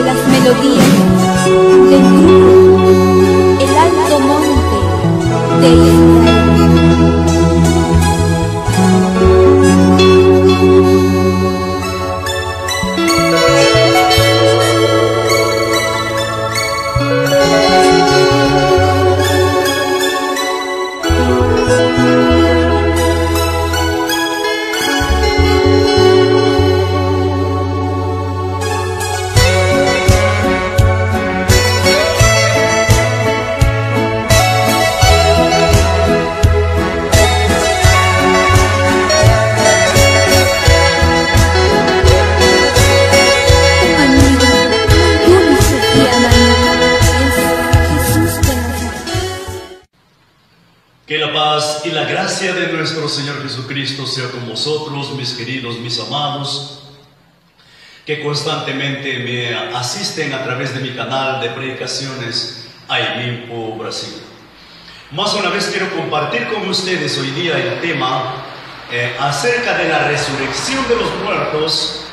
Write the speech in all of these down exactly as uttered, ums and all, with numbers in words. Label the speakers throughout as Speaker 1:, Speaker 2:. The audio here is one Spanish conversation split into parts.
Speaker 1: de las melodías del grupo El Alto Monte de Israel.
Speaker 2: Que la paz y la gracia de nuestro Señor Jesucristo sea con vosotros, mis queridos, mis amados, que constantemente me asisten a través de mi canal de predicaciones Aimimpo Brasil. Más una vez quiero compartir con ustedes hoy día el tema eh, acerca de la resurrección de los muertos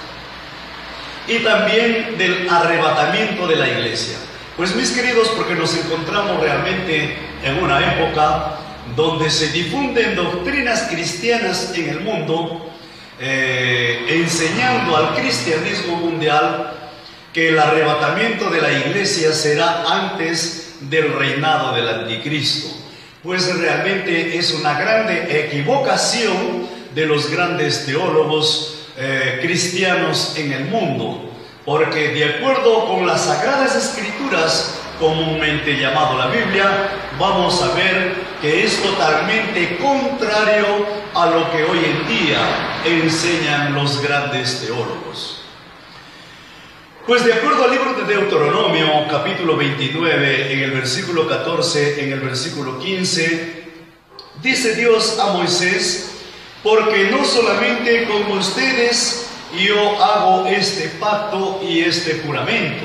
Speaker 2: y también del arrebatamiento de la iglesia. Pues mis queridos, porque nos encontramos realmente en una época donde se difunden doctrinas cristianas en el mundo, eh, enseñando al cristianismo mundial que el arrebatamiento de la iglesia será antes del reinado del anticristo. Pues realmente es una grande equivocación de los grandes teólogos eh, cristianos en el mundo, porque de acuerdo con las Sagradas Escrituras, comúnmente llamado la Biblia, vamos a ver que es totalmente contrario a lo que hoy en día enseñan los grandes teólogos. Pues de acuerdo al libro de Deuteronomio, capítulo veintinueve, en el versículo catorce, en el versículo quince, dice Dios a Moisés: porque no solamente con ustedes yo hago este pacto y este juramento,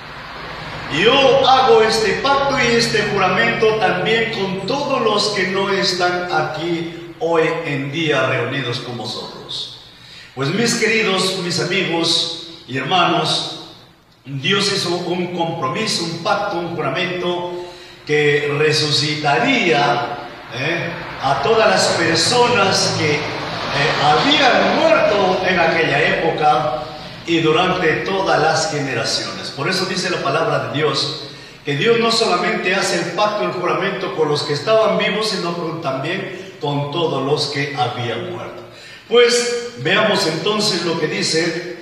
Speaker 2: yo hago este pacto y este juramento también con todos los que no están aquí hoy en día reunidos con vosotros. Pues mis queridos, mis amigos y hermanos, Dios hizo un compromiso, un pacto, un juramento que resucitaría eh, a todas las personas que eh, habían muerto en aquella época y durante todas las generaciones. Por eso dice la palabra de Dios que Dios no solamente hace el pacto, el juramento con los que estaban vivos, sino también con todos los que habían muerto. Pues veamos entonces lo que dice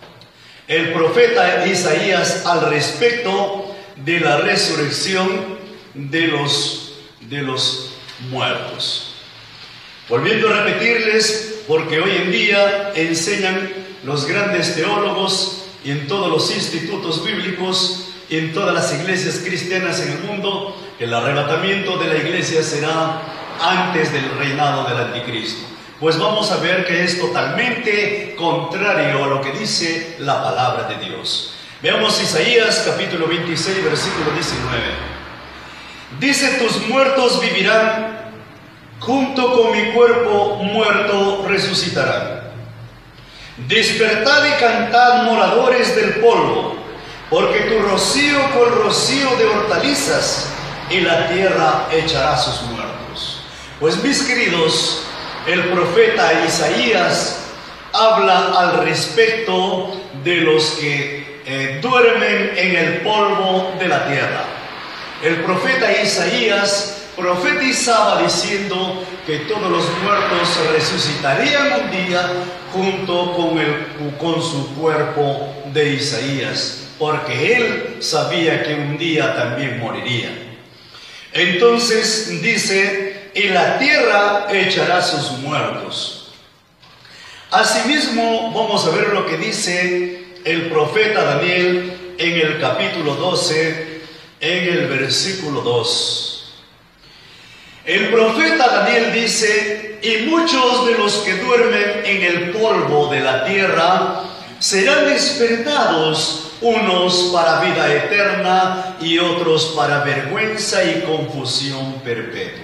Speaker 2: el profeta Isaías al respecto de la resurrección de los, de los muertos. Volviendo a repetirles, porque hoy en día enseñan los grandes teólogos y en todos los institutos bíblicos y en todas las iglesias cristianas en el mundo, que el arrebatamiento de la iglesia será antes del reinado del anticristo. Pues vamos a ver que es totalmente contrario a lo que dice la palabra de Dios. Veamos Isaías capítulo veintiséis, versículo diecinueve. Dice: tus muertos vivirán, junto con mi cuerpo muerto resucitarán. Despertad y cantad, moradores del polvo, porque tu rocío fue el rocío de hortalizas, y la tierra echará sus muertos. Pues mis queridos, el profeta Isaías habla al respecto de los que eh, duermen en el polvo de la tierra. El profeta Isaías profetizaba diciendo que todos los muertos resucitarían un día junto con, el, con su cuerpo de Isaías, porque él sabía que un día también moriría. Entonces dice: y la tierra echará sus muertos. Asimismo, vamos a ver lo que dice el profeta Daniel en el capítulo doce, en el versículo dos. El profeta Daniel dice: y muchos de los que duermen en el polvo de la tierra serán despertados, unos para vida eterna y otros para vergüenza y confusión perpetua.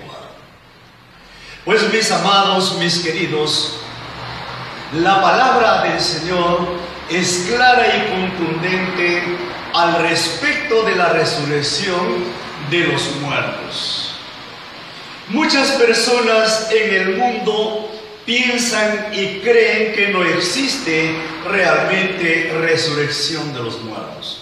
Speaker 2: Pues mis amados, mis queridos, la palabra del Señor es clara y contundente al respecto de la resurrección de los muertos. Muchas personas en el mundo piensan y creen que no existe realmente resurrección de los muertos.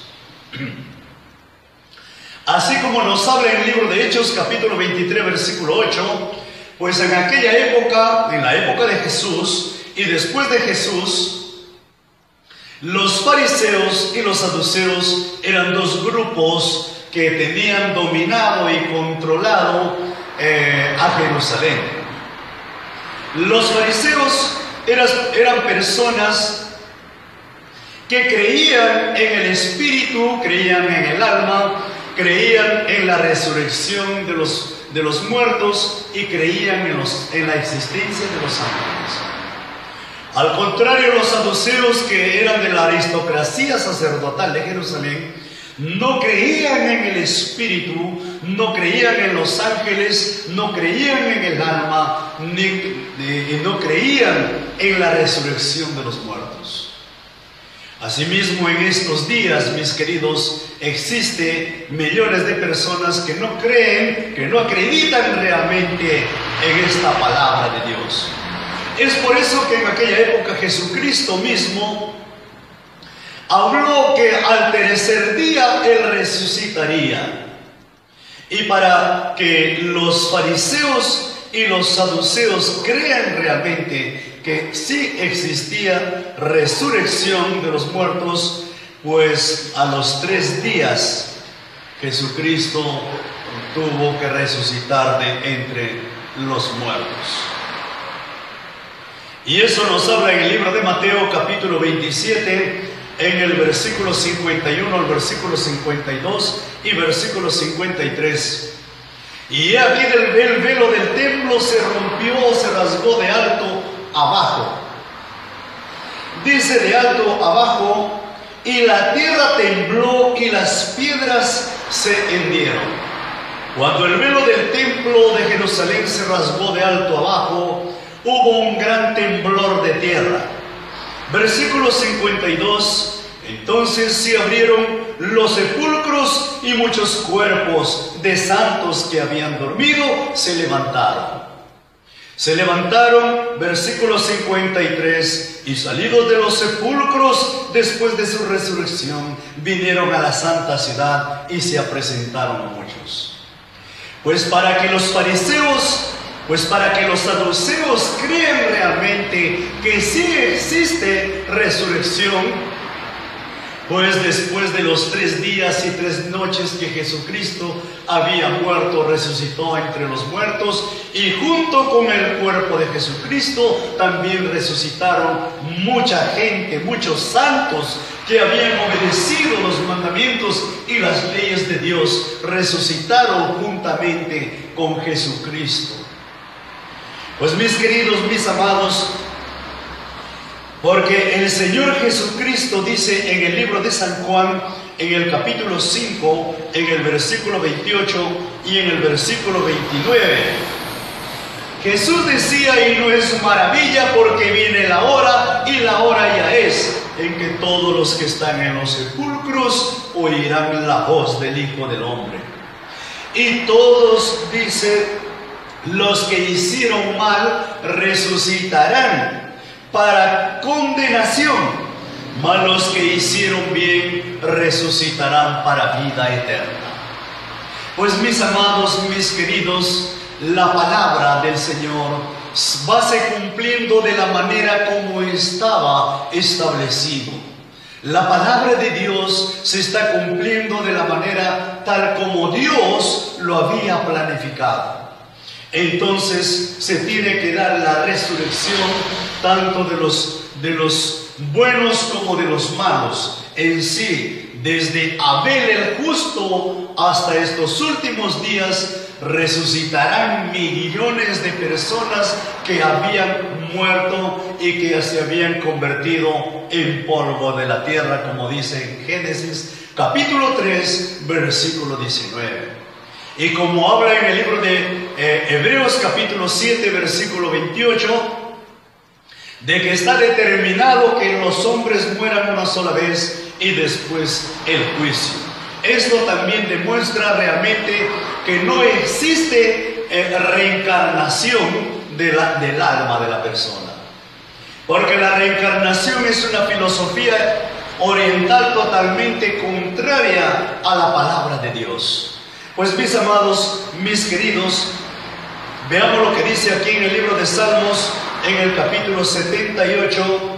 Speaker 2: Así como nos habla en el libro de Hechos, capítulo veintitrés, versículo ocho, pues en aquella época, en la época de Jesús y después de Jesús, los fariseos y los saduceos eran dos grupos que tenían dominado y controlado eh, a Jerusalén. Los fariseos eran, eran personas que creían en el espíritu, creían en el alma, creían en la resurrección de los, de los muertos y creían en, los, en la existencia de los ángeles. Al contrario, los saduceos, que eran de la aristocracia sacerdotal de Jerusalén, no creían en el espíritu, no creían en los ángeles, no creían en el alma, ni, ni no creían en la resurrección de los muertos. Asimismo, en estos días, mis queridos, existen millones de personas que no creen, que no acreditan realmente en esta palabra de Dios. Es por eso que en aquella época Jesucristo mismo habló que al tercer día Él resucitaría. Y para que los fariseos y los saduceos crean realmente que sí existía resurrección de los muertos, pues a los tres días Jesucristo tuvo que resucitar de entre los muertos. Y eso nos habla en el libro de Mateo, capítulo veintisiete, en el versículo cincuenta y uno al versículo cincuenta y dos y versículo cincuenta y tres. Y aquí el, el velo del templo se rompió, se rasgó de alto abajo. Dice de alto abajo, y la tierra tembló y las piedras se hendieron. Cuando el velo del templo de Jerusalén se rasgó de alto abajo, hubo un gran temblor de tierra. Versículo cincuenta y dos. Entonces se abrieron los sepulcros y muchos cuerpos de santos que habían dormido se levantaron. Se levantaron, versículo cincuenta y tres, y salidos de los sepulcros después de su resurrección, vinieron a la santa ciudad y se presentaron a muchos. Pues para que los fariseos Pues para que los saduceos crean realmente que sí existe resurrección, pues después de los tres días y tres noches que Jesucristo había muerto, resucitó entre los muertos, y junto con el cuerpo de Jesucristo también resucitaron mucha gente, muchos santos que habían obedecido los mandamientos y las leyes de Dios, resucitaron juntamente con Jesucristo. Pues mis queridos, mis amados, porque el Señor Jesucristo dice en el libro de San Juan, en el capítulo cinco, en el versículo veintiocho y en el versículo veintinueve, Jesús decía, y no es maravilla, porque viene la hora, y la hora ya es, en que todos los que están en los sepulcros oirán la voz del Hijo del Hombre. Y todos, dice, los que hicieron mal resucitarán para condenación, mas los que hicieron bien resucitarán para vida eterna. Pues mis amados, mis queridos, la palabra del Señor va se cumpliendo de la manera como estaba establecido. La palabra de Dios se está cumpliendo de la manera tal como Dios lo había planificado. Entonces se tiene que dar la resurrección tanto de los, de los buenos como de los malos en sí. Desde Abel el justo hasta estos últimos días resucitarán millones de personas que habían muerto y que se habían convertido en polvo de la tierra, como dice en Génesis capítulo tres, versículo diecinueve. Y como habla en el libro de eh, Hebreos capítulo siete, versículo veintiocho, de que está determinado que los hombres mueran una sola vez y después el juicio. Esto también demuestra realmente que no existe eh, reencarnación de la, del alma de la persona. Porque la reencarnación es una filosofía oriental totalmente contraria a la palabra de Dios. Pues mis amados, mis queridos, veamos lo que dice aquí en el libro de Salmos, en el capítulo setenta y ocho,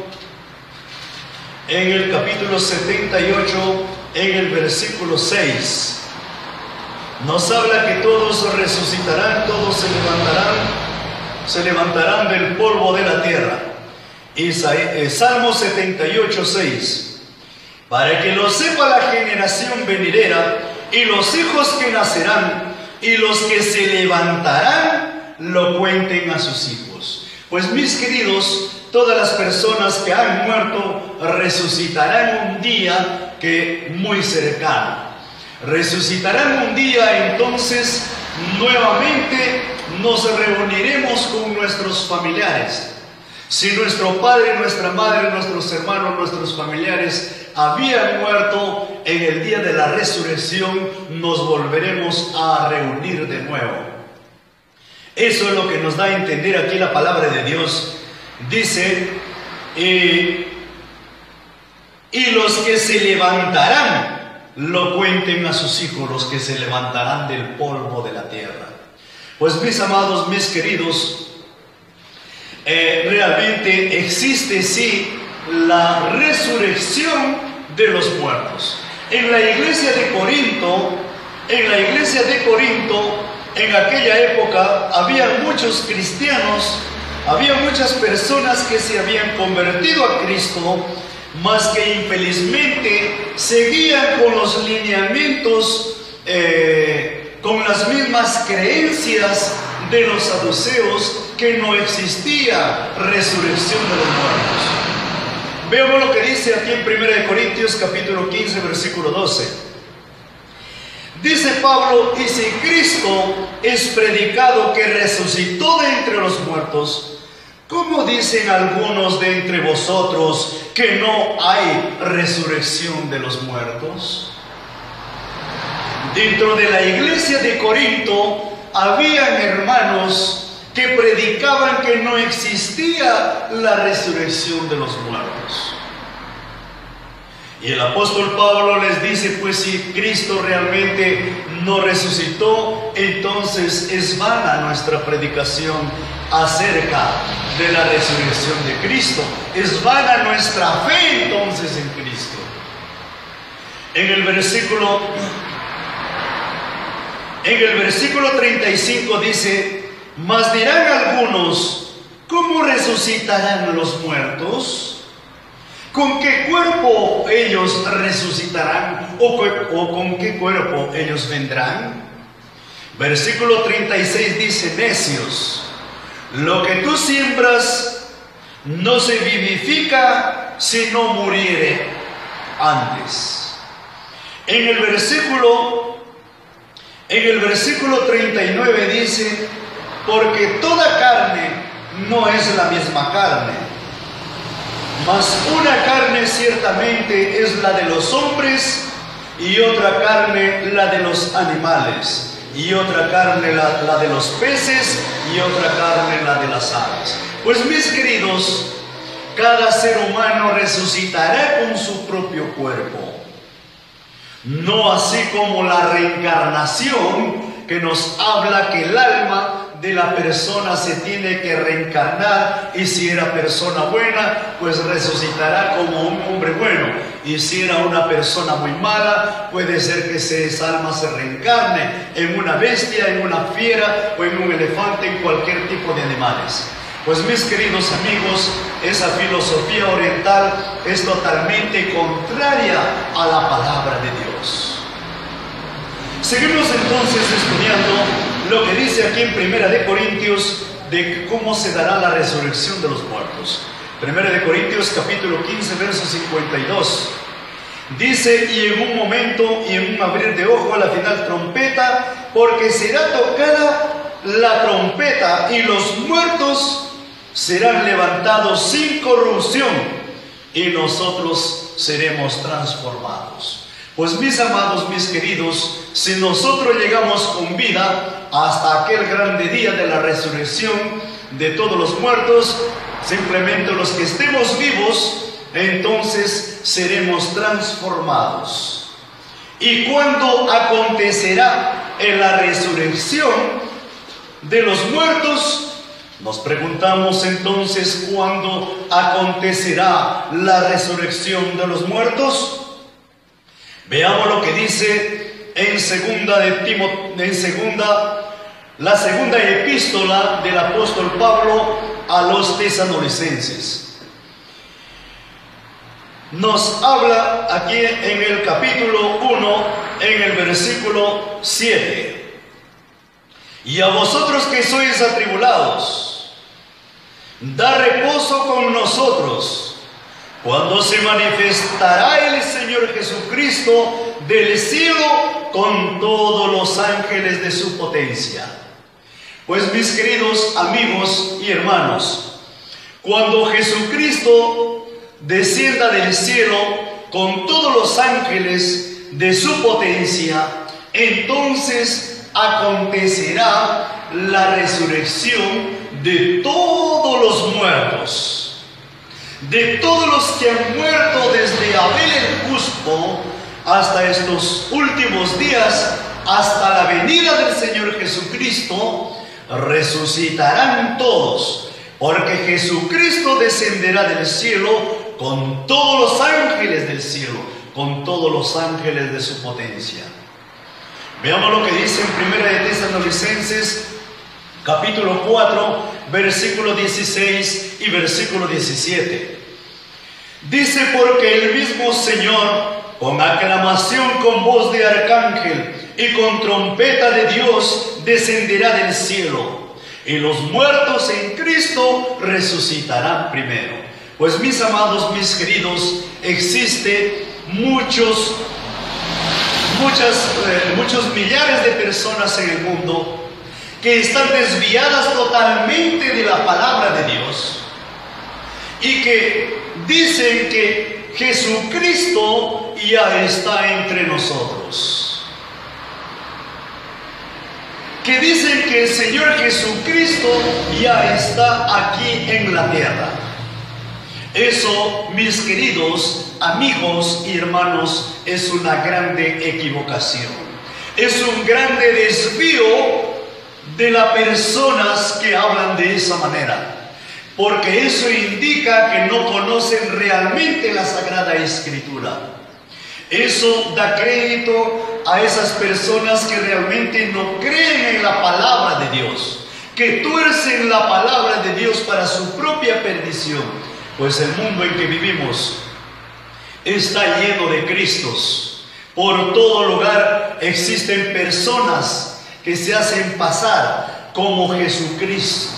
Speaker 2: en el capítulo setenta y ocho, en el versículo seis. Nos habla que todos resucitarán, todos se levantarán, se levantarán del polvo de la tierra. Y Salmo setenta y ocho, seis. Para que lo sepa la generación venidera y los hijos que nacerán y los que se levantarán lo cuenten a sus hijos. Pues mis queridos, todas las personas que han muerto resucitarán un día que muy cercano. Resucitarán un día, entonces nuevamente nos reuniremos con nuestros familiares. Si nuestro padre, nuestra madre, nuestros hermanos, nuestros familiares habían muerto, en el día de la resurrección nos volveremos a reunir de nuevo. Eso es lo que nos da a entender aquí la palabra de Dios. Dice, eh, y los que se levantarán, lo cuenten a sus hijos, los que se levantarán del polvo de la tierra. Pues mis amados, mis queridos, Eh, realmente existe sí la resurrección de los muertos. En la iglesia de Corinto, en la iglesia de Corinto, en aquella época había muchos cristianos, había muchas personas que se habían convertido a Cristo, mas que infelizmente seguían con los lineamientos, eh, con las mismas creencias de los saduceos, que no existía resurrección de los muertos. Veamos lo que dice aquí en primera de Corintios capítulo quince, versículo doce. Dice Pablo, y si Cristo es predicado que resucitó de entre los muertos, ¿cómo dicen algunos de entre vosotros que no hay resurrección de los muertos? Dentro de la iglesia de Corinto habían hermanos que predicaban que no existía la resurrección de los muertos. Y el apóstol Pablo les dice, pues si Cristo realmente no resucitó, entonces es vana nuestra predicación acerca de la resurrección de Cristo. Es vana nuestra fe entonces en Cristo. En el versículo, en el versículo treinta y cinco dice, mas dirán algunos, ¿cómo resucitarán los muertos? ¿Con qué cuerpo ellos resucitarán? ¿O, o con qué cuerpo ellos vendrán? Versículo treinta y seis dice, necios, lo que tú siembras no se vivifica si no muriere antes. En el versículo, en el versículo treinta y nueve dice, porque toda carne no es la misma carne, mas una carne ciertamente es la de los hombres, y otra carne la de los animales, y otra carne la, la de los peces, y otra carne la de las aves. Pues mis queridos, cada ser humano resucitará con su propio cuerpo, no así como la reencarnación, que nos habla que el alma de la persona se tiene que reencarnar, y si era persona buena, pues resucitará como un hombre bueno, y si era una persona muy mala, puede ser que esa alma se reencarne en una bestia, en una fiera o en un elefante, en cualquier tipo de animales. Pues mis queridos amigos, esa filosofía oriental es totalmente contraria a la palabra de Dios. Seguimos entonces estudiando lo que dice aquí en Primera de Corintios de cómo se dará la resurrección de los muertos. Primera de Corintios capítulo quince, verso cincuenta y dos. Dice, y en un momento y en un abrir de ojo a la final trompeta, porque será tocada la trompeta y los muertos serán levantados sin corrupción, y nosotros seremos transformados. Pues mis amados, mis queridos, si nosotros llegamos con vida hasta aquel grande día de la resurrección de todos los muertos, simplemente los que estemos vivos, entonces seremos transformados. ¿Y cuándo acontecerá en la resurrección de los muertos? Nos preguntamos entonces, ¿cuándo acontecerá la resurrección de los muertos? Veamos lo que dice en segunda de Timoteo, en segunda, la segunda epístola del apóstol Pablo a los tesalonicenses. Nos habla aquí en el capítulo uno, en el versículo siete. Y a vosotros que sois atribulados, da reposo con nosotros, cuando se manifestará el Señor Jesucristo del cielo con todos los ángeles de su potencia. Pues mis queridos amigos y hermanos, cuando Jesucristo descienda del cielo con todos los ángeles de su potencia, entonces acontecerá la resurrección de todos los muertos. De todos los que han muerto desde Abel el justo hasta estos últimos días, hasta la venida del Señor Jesucristo, resucitarán todos, porque Jesucristo descenderá del cielo con todos los ángeles del cielo, con todos los ángeles de su potencia. Veamos lo que dice en Primera de Tesalonicenses, capítulo cuatro, versículo dieciséis y versículo diecisiete. Dice: porque el mismo Señor, con aclamación, con voz de arcángel y con trompeta de Dios, descenderá del cielo, y los muertos en Cristo resucitarán primero. Pues mis amados, mis queridos, existe muchos, muchas, eh, muchos millares de personas en el mundo que están desviadas totalmente de la palabra de Dios y que dicen que Jesucristo ya está entre nosotros, que dicen que el Señor Jesucristo ya está aquí en la tierra. Eso, mis queridos amigos y hermanos, es una grande equivocación, es un grande desvío de las personas que hablan de esa manera, porque eso indica que no conocen realmente la Sagrada Escritura. Eso da crédito a esas personas que realmente no creen en la palabra de Dios, que tuercen la palabra de Dios para su propia perdición. Pues el mundo en que vivimos está lleno de Cristos. Por todo lugar existen personas que se hacen pasar como Jesucristo,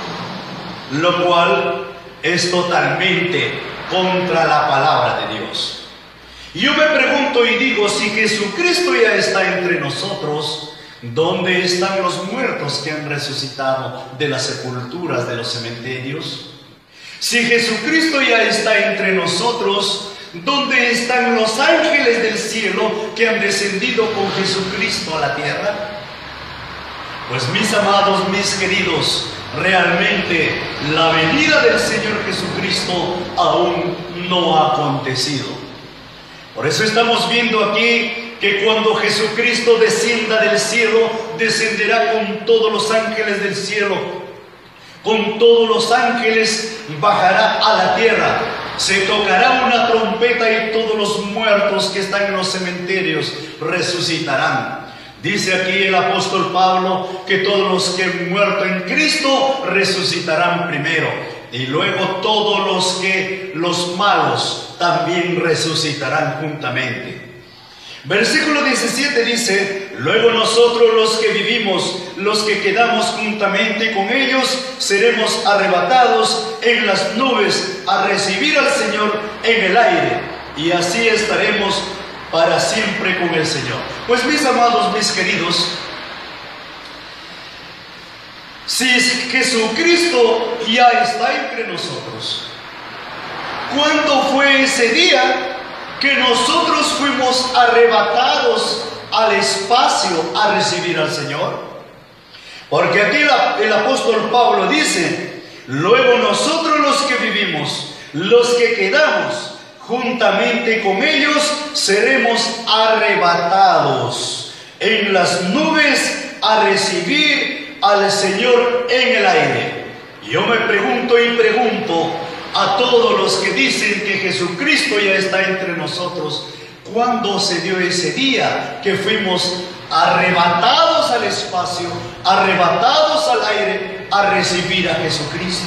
Speaker 2: lo cual es totalmente contra la palabra de Dios. Y yo me pregunto y digo, si Jesucristo ya está entre nosotros, ¿dónde están los muertos que han resucitado de las sepulturas, de los cementerios? Si Jesucristo ya está entre nosotros, ¿dónde están los ángeles del cielo que han descendido con Jesucristo a la tierra? Pues mis amados, mis queridos, realmente la venida del Señor Jesucristo aún no ha acontecido. Por eso estamos viendo aquí que cuando Jesucristo descienda del cielo, descenderá con todos los ángeles del cielo. Con todos los ángeles bajará a la tierra. Se tocará una trompeta y todos los muertos que están en los cementerios resucitarán. Dice aquí el apóstol Pablo que todos los que han muerto en Cristo resucitarán primero, y luego todos los que, los malos, también resucitarán juntamente. Versículo diecisiete dice: luego nosotros los que vivimos, los que quedamos juntamente con ellos, seremos arrebatados en las nubes a recibir al Señor en el aire, y así estaremos para siempre con el Señor. Pues mis amados, mis queridos, si Jesucristo ya está entre nosotros, ¿cuándo fue ese día que nosotros fuimos arrebatados al espacio a recibir al Señor? Porque aquí la, el apóstol Pablo dice: luego nosotros los que vivimos, los que quedamos, juntamente con ellos seremos arrebatados en las nubes a recibir al Señor en el aire. Yo me pregunto y pregunto a todos los que dicen que Jesucristo ya está entre nosotros, ¿cuándo se dio ese día que fuimos arrebatados al espacio, arrebatados al aire a recibir a Jesucristo?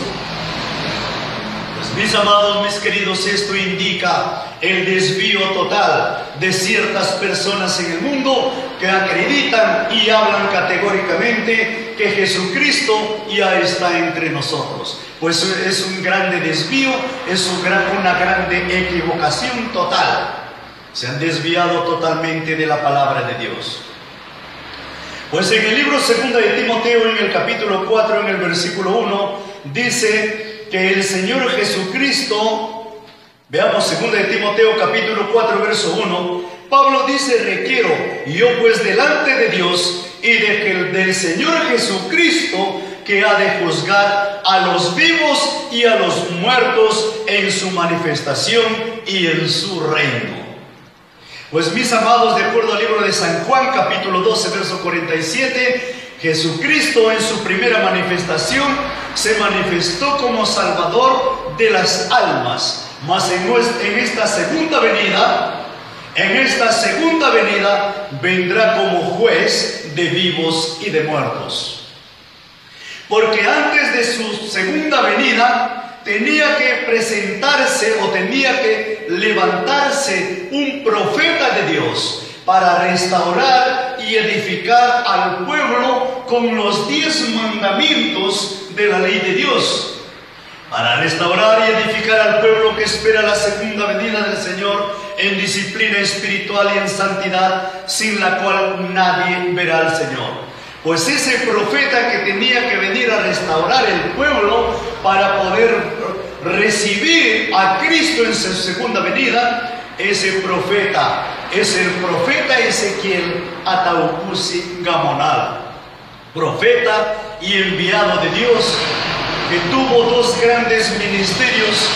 Speaker 2: Mis amados, mis queridos, esto indica el desvío total de ciertas personas en el mundo que acreditan y hablan categóricamente que Jesucristo ya está entre nosotros. Pues es un grande desvío, es un gran, una grande equivocación total. Se han desviado totalmente de la palabra de Dios. Pues en el libro segundo de Timoteo, en el capítulo cuatro, en el versículo uno, dice que el Señor Jesucristo, veamos segunda de Timoteo capítulo cuatro verso uno, Pablo dice: requiero yo pues delante de Dios y de que del Señor Jesucristo, que ha de juzgar a los vivos y a los muertos en su manifestación y en su reino. Pues mis amados, de acuerdo al libro de San Juan capítulo doce verso cuarenta y siete, Jesucristo en su primera manifestación se manifestó como Salvador de las almas, mas en, en esta segunda venida, en esta segunda venida vendrá como juez de vivos y de muertos. Porque antes de su segunda venida tenía que presentarse o tenía que levantarse un profeta de Dios para restaurar y edificar al pueblo con los diez mandamientos de la ley de Dios, para restaurar y edificar al pueblo que espera la segunda venida del Señor en disciplina espiritual y en santidad, sin la cual nadie verá al Señor. Pues ese profeta que tenía que venir a restaurar el pueblo para poder recibir a Cristo en su segunda venida, ese profeta es el profeta Ezequiel Ataucusi Gamonal, profeta y enviado de Dios, que tuvo dos grandes ministerios: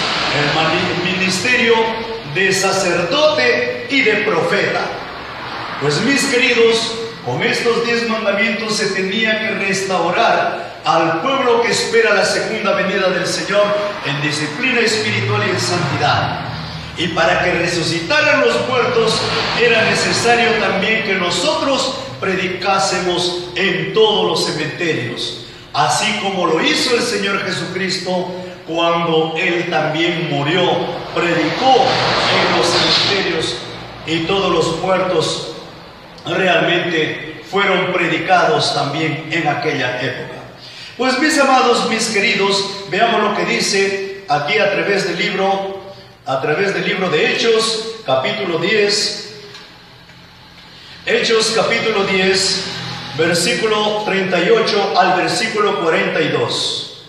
Speaker 2: el ministerio de sacerdote y de profeta. Pues mis queridos, con estos diez mandamientos se tenía que restaurar al pueblo que espera la segunda venida del Señor en disciplina espiritual y en santidad. Y para que resucitaran los muertos era necesario también que nosotros predicásemos en todos los cementerios, así como lo hizo el Señor Jesucristo cuando Él también murió, predicó en los cementerios, y todos los muertos realmente fueron predicados también en aquella época. Pues mis amados, mis queridos, veamos lo que dice aquí a través del libro a través del libro de Hechos, capítulo diez, Hechos capítulo diez, versículo treinta y ocho al versículo cuarenta y dos.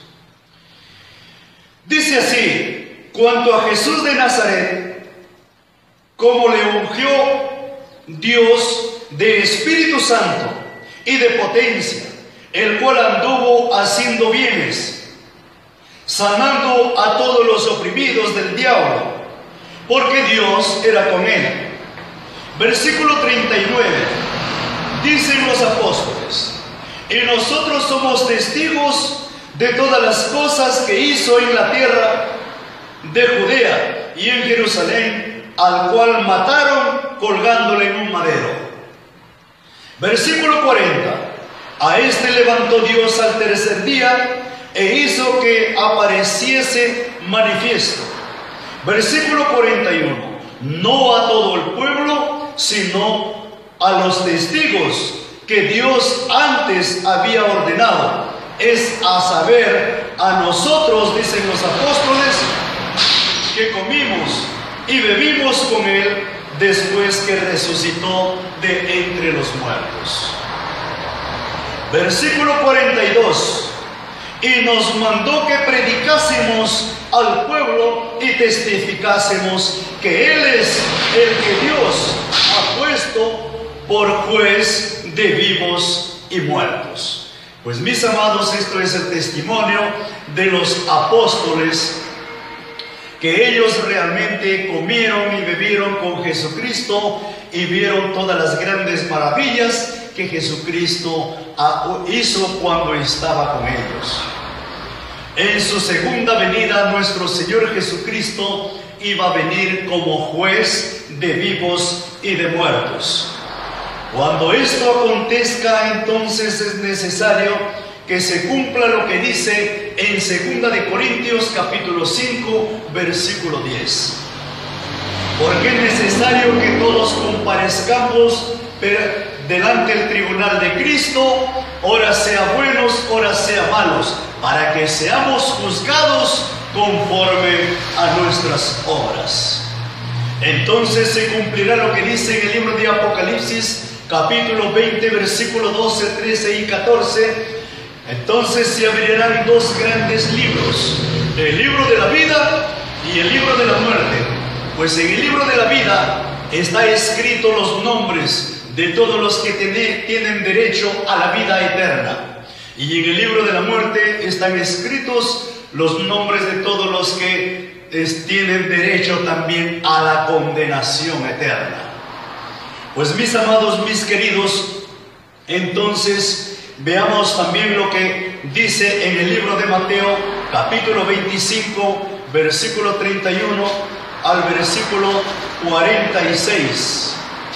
Speaker 2: Dice así: cuanto a Jesús de Nazaret, como le ungió Dios de Espíritu Santo y de potencia, el cual anduvo haciendo bienes, sanando a todos los oprimidos del diablo, porque Dios era con él. Versículo treinta y nueve, dicen los apóstoles: y nosotros somos testigos de todas las cosas que hizo en la tierra de Judea y en Jerusalén, al cual mataron colgándole en un madero. Versículo cuarenta, a este levantó Dios al tercer día e hizo que apareciese manifiesto. Versículo cuarenta y uno, no a todo el pueblo, sino a los testigos que Dios antes había ordenado, es a saber, a nosotros, dicen los apóstoles, que comimos y bebimos con Él después que resucitó de entre los muertos. Versículo cuarenta y dos, y nos mandó que predicásemos al pueblo y testificásemos que Él es el que Dios ha puesto por juez de vivos y muertos. Pues mis amados, esto es el testimonio de los apóstoles, que ellos realmente comieron y bebieron con Jesucristo y vieron todas las grandes maravillas que Jesucristo hizo cuando estaba con ellos. En su segunda venida, nuestro Señor Jesucristo iba a venir como juez de vivos y de muertos. Cuando esto acontezca, entonces es necesario que se cumpla lo que dice en segunda de Corintios capítulo cinco, versículo diez. Porque es necesario que todos comparezcamos delante del tribunal de Cristo, ora sea buenos, ora sea malos, para que seamos juzgados conforme a nuestras obras. Entonces se cumplirá lo que dice en el libro de Apocalipsis, capítulo veinte, versículos doce, trece y catorce. Entonces se abrirán dos grandes libros, el libro de la vida y el libro de la muerte. Pues en el libro de la vida está escrito los nombres de todos los que tiene, tienen derecho a la vida eterna. Y en el libro de la muerte están escritos los nombres de todos los que es, tienen derecho también a la condenación eterna. Pues mis amados, mis queridos, entonces veamos también lo que dice en el libro de Mateo, capítulo veinticinco, versículo treinta y uno al versículo cuarenta y seis.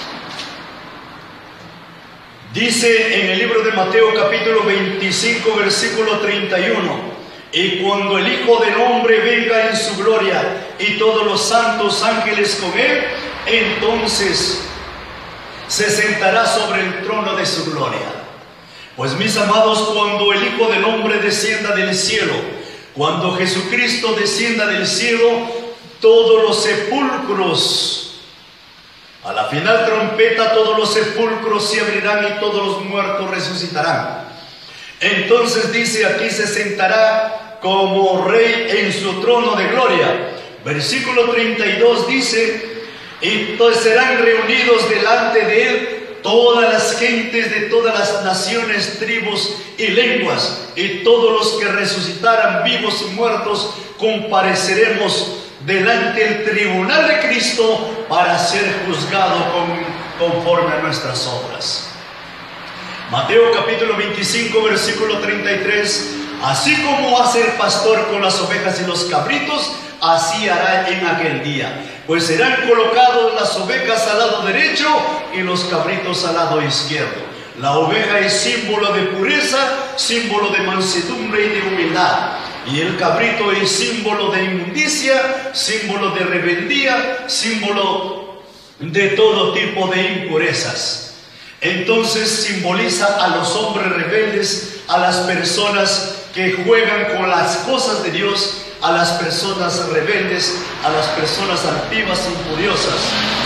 Speaker 2: Dice en el libro de Mateo, capítulo veinticinco, versículo treinta y uno: y cuando el Hijo del Hombre venga en su gloria y todos los santos ángeles con él, entonces se sentará sobre el trono de su gloria. Pues mis amados, cuando el Hijo del Hombre descienda del cielo, cuando Jesucristo descienda del cielo, todos los sepulcros, a la final trompeta, todos los sepulcros se abrirán y todos los muertos resucitarán. Entonces dice aquí, se sentará como rey en su trono de gloria. Versículo treinta y dos dice: y entonces serán reunidos delante de él todas las gentes de todas las naciones, tribus y lenguas, y todos los que resucitaran vivos y muertos compareceremos delante del tribunal de Cristo para ser juzgado con, conforme a nuestras obras. Mateo capítulo veinticinco, versículo treinta y tres: así como hace el pastor con las ovejas y los cabritos, así hará en aquel día. Pues serán colocados las ovejas al lado derecho y los cabritos al lado izquierdo. La oveja es símbolo de pureza, símbolo de mansedumbre y de humildad. Y el cabrito es símbolo de inmundicia, símbolo de rebeldía, símbolo de todo tipo de impurezas. Entonces simboliza a los hombres rebeldes, a las personas que juegan con las cosas de Dios, a las personas rebeldes, a las personas altivas e impuriosas.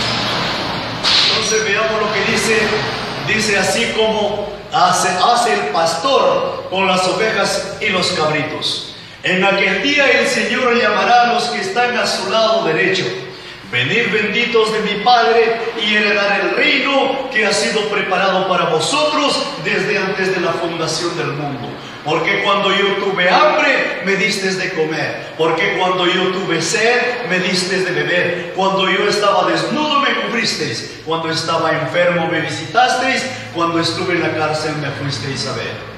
Speaker 2: Entonces veamos lo que dice, dice así como hace, hace el pastor con las ovejas y los cabritos. En aquel día el Señor llamará a los que están a su lado derecho: venid benditos de mi Padre y heredar el reino que ha sido preparado para vosotros desde antes de la fundación del mundo. Porque cuando yo tuve hambre, me distes de comer. Porque cuando yo tuve sed, me distes de beber. Cuando yo estaba desnudo, me cubristeis. Cuando estaba enfermo, me visitasteis. Cuando estuve en la cárcel, me fuisteis a ver.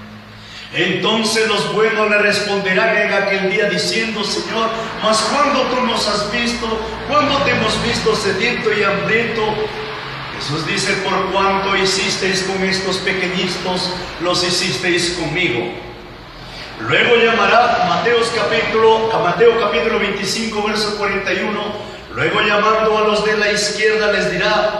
Speaker 2: Entonces los buenos le responderán en aquel día diciendo: Señor, mas ¿cuándo tú nos has visto? ¿Cuándo te hemos visto sediento y hambriento? Jesús dice: por cuanto hicisteis con estos pequeñitos, los hicisteis conmigo. Luego llamará, Mateo capítulo, Mateo capítulo veinticinco, verso cuarenta y uno, luego llamando a los de la izquierda les dirá: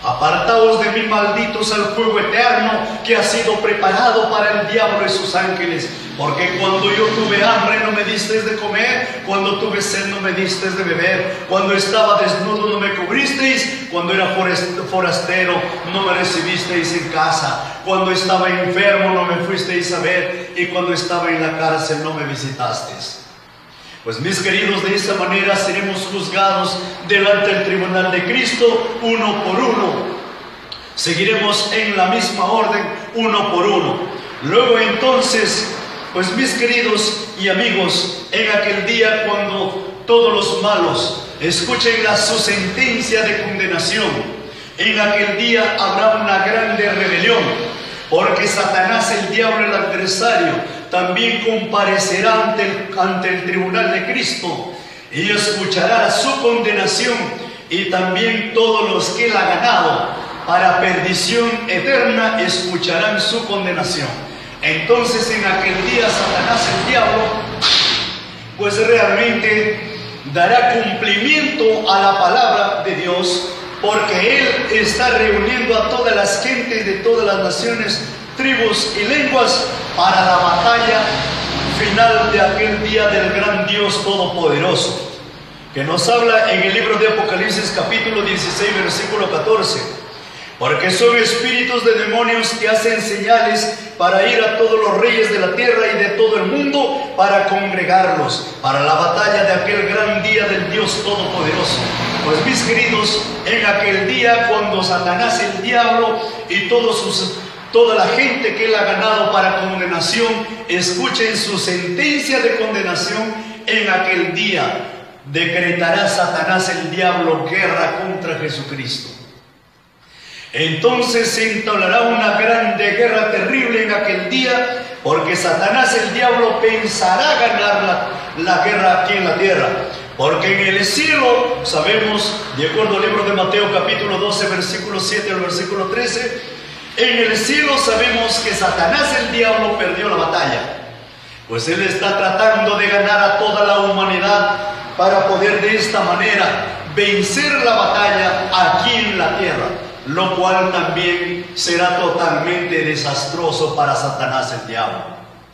Speaker 2: Apartaos de mí, malditos, al fuego eterno que ha sido preparado para el diablo y sus ángeles. Porque cuando yo tuve hambre no me disteis de comer, cuando tuve sed no me disteis de beber, cuando estaba desnudo no me cubristeis, cuando era forastero no me recibisteis en casa, cuando estaba enfermo no me fuisteis a ver, y cuando estaba en la cárcel no me visitasteis. Pues mis queridos, de esta manera seremos juzgados delante del tribunal de Cristo, uno por uno. Seguiremos en la misma orden, uno por uno. Luego entonces, pues mis queridos y amigos, en aquel día cuando todos los malos escuchen la su sentencia de condenación, en aquel día habrá una grande rebelión, porque Satanás, el diablo, el adversario, también comparecerá ante el, ante el tribunal de Cristo y escuchará su condenación, y también todos los que él ha ganado para perdición eterna escucharán su condenación. Entonces en aquel día Satanás, el diablo, pues realmente dará cumplimiento a la palabra de Dios, porque él está reuniendo a todas las gentes de todas las naciones, tribus y lenguas para la batalla final de aquel día del gran Dios Todopoderoso, que nos habla en el libro de Apocalipsis capítulo dieciséis versículo catorce. Porque son espíritus de demonios que hacen señales para ir a todos los reyes de la tierra y de todo el mundo, para congregarlos para la batalla de aquel gran día del Dios Todopoderoso. Pues mis queridos, en aquel día cuando Satanás, el diablo y todos sus toda la gente que él ha ganado para condenación escuchen su sentencia de condenación, en aquel día decretará Satanás, el diablo, guerra contra Jesucristo. Entonces se entablará una grande guerra terrible en aquel día, porque Satanás, el diablo, pensará ganar la, la guerra aquí en la tierra. Porque en el cielo, sabemos, de acuerdo al libro de Mateo capítulo doce, versículo siete al versículo trece, en el cielo sabemos que Satanás, el diablo, perdió la batalla, pues él está tratando de ganar a toda la humanidad para poder de esta manera vencer la batalla aquí en la tierra, lo cual también será totalmente desastroso para Satanás, el diablo.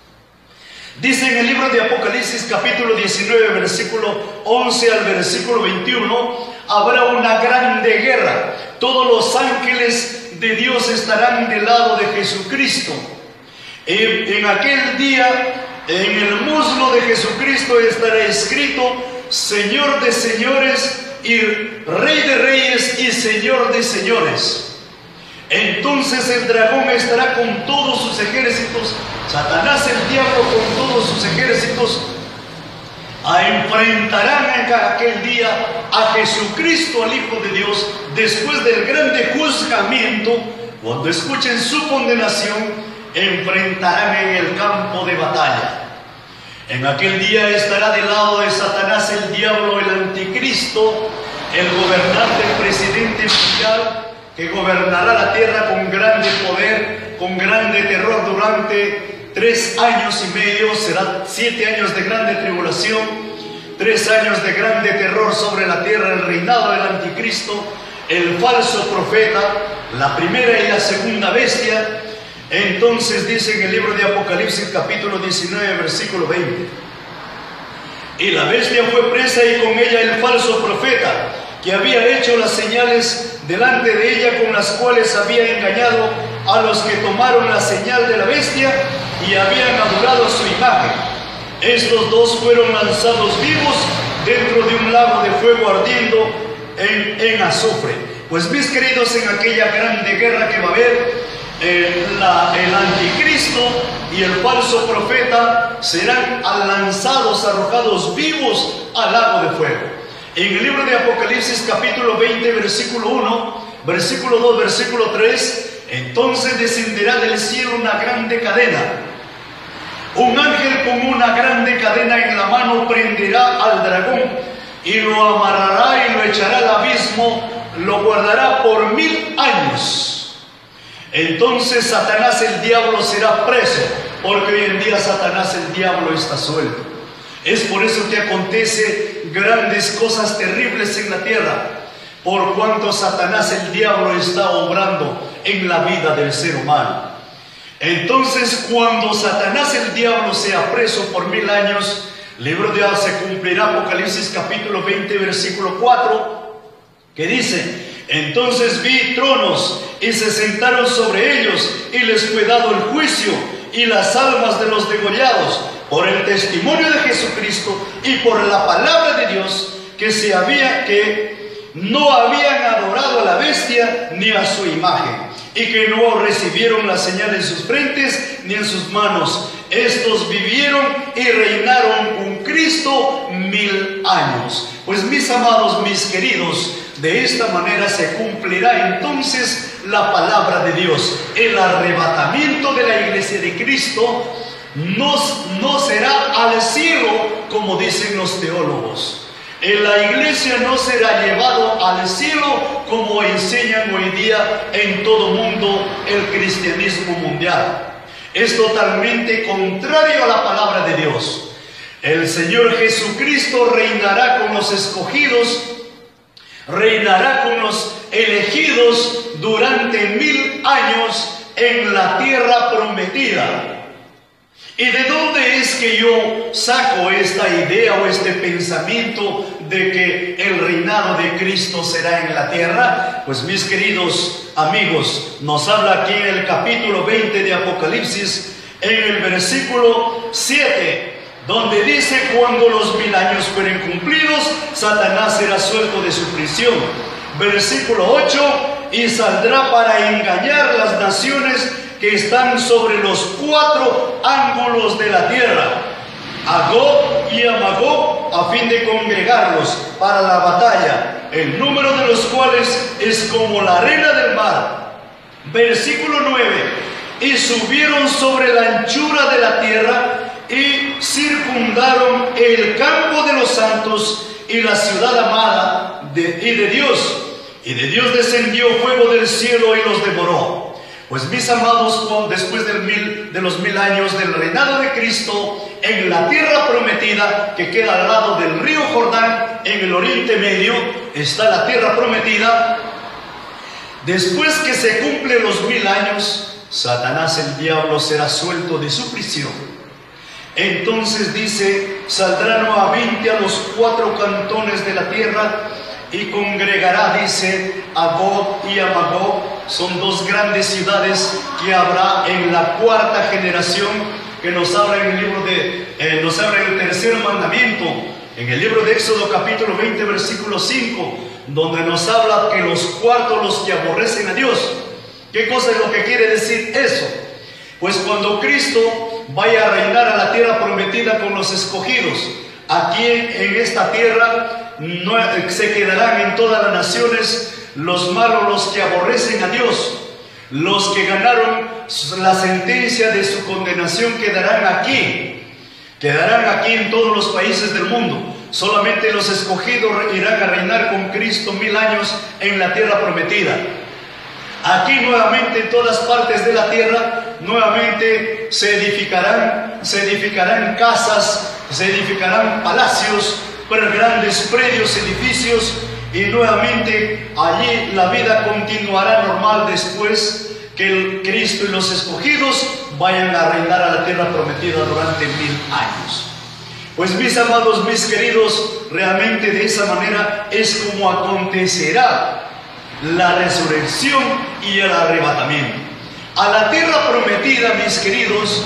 Speaker 2: Dice en el libro de Apocalipsis capítulo diecinueve versículo once al versículo veintiuno, habrá una grande guerra, todos los ángeles de Dios estarán del lado de Jesucristo. En, en aquel día, en el muslo de Jesucristo estará escrito: Señor de señores y Rey de reyes y Señor de señores. Entonces el dragón estará con todos sus ejércitos, Satanás, el diablo, con todos sus ejércitos, enfrentarán en aquel día a Jesucristo, al Hijo de Dios, después del grande juzgamiento. Cuando escuchen su condenación, enfrentarán en el campo de batalla. En aquel día estará del lado de Satanás, el diablo, el anticristo, el gobernante, el presidente mundial, que gobernará la tierra con grande poder, con grande terror durante tres años y medio. Será siete años de grande tribulación, tres años de grande terror sobre la tierra, el reinado del anticristo, el falso profeta, la primera y la segunda bestia. Entonces dice en el libro de Apocalipsis capítulo diecinueve versículo veinte: y la bestia fue presa y con ella el falso profeta, que había hecho las señales delante de ella, con las cuales había engañado a los que tomaron la señal de la bestia y habían adorado su imagen. Estos dos fueron lanzados vivos dentro de un lago de fuego ardiendo en, en azufre. Pues mis queridos, en aquella grande guerra que va a haber, eh, la, el anticristo y el falso profeta serán lanzados, arrojados vivos al lago de fuego. En el libro de Apocalipsis capítulo veinte versículo uno, versículo dos, versículo tres, entonces descenderá del cielo una grande cadena. Un ángel con una grande cadena en la mano prenderá al dragón y lo amarrará y lo echará al abismo, lo guardará por mil años. Entonces Satanás, el diablo, será preso, porque hoy en día Satanás, el diablo, está suelto. Es por eso que acontece grandes cosas terribles en la tierra. por cuanto Satanás, el diablo, está obrando en la vida del ser humano. Entonces, cuando Satanás, el diablo, sea preso por mil años, libro de se cumplirá Apocalipsis capítulo veinte, versículo cuatro, que dice: entonces vi tronos y se sentaron sobre ellos, y les fue dado el juicio, y las almas de los degollados por el testimonio de Jesucristo y por la palabra de Dios, que se había que no habían adorado a la bestia ni a su imagen, y que no recibieron la señal en sus frentes ni en sus manos. Estos vivieron y reinaron con Cristo mil años. Pues mis amados, mis queridos, de esta manera se cumplirá entonces la palabra de Dios. El arrebatamiento de la iglesia de Cristo no, no será al cielo, como dicen los teólogos. En la iglesia no será llevado al cielo como enseñan hoy día en todo mundo el cristianismo mundial. Es totalmente contrario a la palabra de Dios. El Señor Jesucristo reinará con los escogidos, reinará con los elegidos durante mil años en la tierra prometida. ¿Y de dónde es que yo saco esta idea o este pensamiento de que el reinado de Cristo será en la tierra? Pues mis queridos amigos, nos habla aquí en el capítulo veinte de Apocalipsis, en el versículo siete, donde dice: cuando los mil años fueren cumplidos, Satanás será suelto de su prisión. Versículo ocho: y saldrá para engañar las naciones que están sobre los cuatro ángulos de la tierra, a Gog y a Magog, a fin de congregarlos para la batalla, el número de los cuales es como la arena del mar. Versículo nueve: y subieron sobre la anchura de la tierra y circundaron el campo de los santos y la ciudad amada de, y de Dios. Y de Dios descendió fuego del cielo y los devoró. Pues mis amados, después del mil, de los mil años del reinado de Cristo en la tierra prometida, que queda al lado del río Jordán, en el Oriente Medio, está la tierra prometida. Después que se cumplen los mil años, Satanás, el diablo, será suelto de su prisión. Entonces dice: saldrá nuevamente a los cuatro cantones de la tierra y congregará, dice, a Gog y a Magog. Son dos grandes ciudades que habrá en la cuarta generación, que nos habla en el libro de, eh, nos habla en el tercer mandamiento, en el libro de Éxodo capítulo veinte, versículo cinco, donde nos habla que los cuartos, los que aborrecen a Dios. ¿Qué cosa es lo que quiere decir eso? Pues cuando Cristo vaya a reinar a la tierra prometida con los escogidos, aquí en esta tierra no, se quedarán en todas las naciones los malos, los que aborrecen a Dios. Los que ganaron la sentencia de su condenación quedarán aquí, quedarán aquí en todos los países del mundo. Solamente los escogidos irán a reinar con Cristo mil años en la tierra prometida. Aquí nuevamente, en todas partes de la tierra, nuevamente se edificarán, se edificarán casas, se edificarán palacios, grandes predios, edificios, y nuevamente allí la vida continuará normal después que el Cristo y los escogidos vayan a reinar a la tierra prometida durante mil años. Pues mis amados, mis queridos, realmente de esa manera es como acontecerá la resurrección y el arrebatamiento. A la tierra prometida, mis queridos,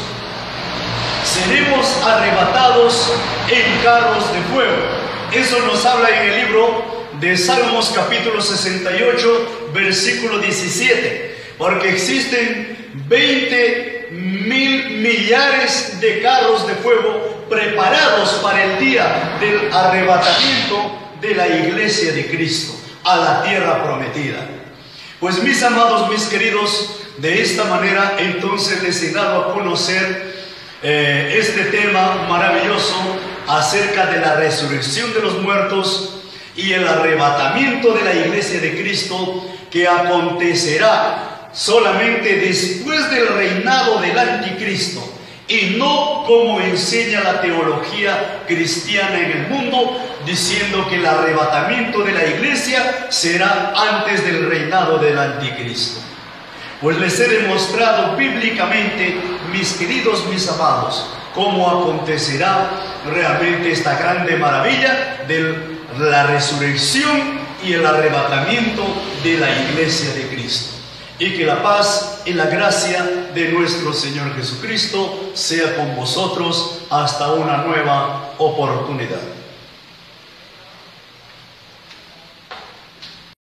Speaker 2: seremos arrebatados en carros de fuego. Eso nos habla en el libro de Salmos capítulo sesenta y ocho, versículo diecisiete. Porque existen veinte mil millares de carros de fuego preparados para el día del arrebatamiento de la iglesia de Cristo a la tierra prometida. Pues mis amados, mis queridos, de esta manera entonces les he dado a conocer eh, este tema maravilloso acerca de la resurrección de los muertos y el arrebatamiento de la iglesia de Cristo, que acontecerá solamente después del reinado del anticristo, y no como enseña la teología cristiana en el mundo, diciendo que el arrebatamiento de la iglesia gracia será antes del reinado del anticristo. Pues les he demostrado bíblicamente, mis queridos, mis amados, cómo acontecerá realmente esta grande maravilla de la resurrección y el arrebatamiento de la iglesia de Cristo. Y que la paz y la gracia de nuestro Señor Jesucristo sea con vosotros hasta una nueva oportunidad.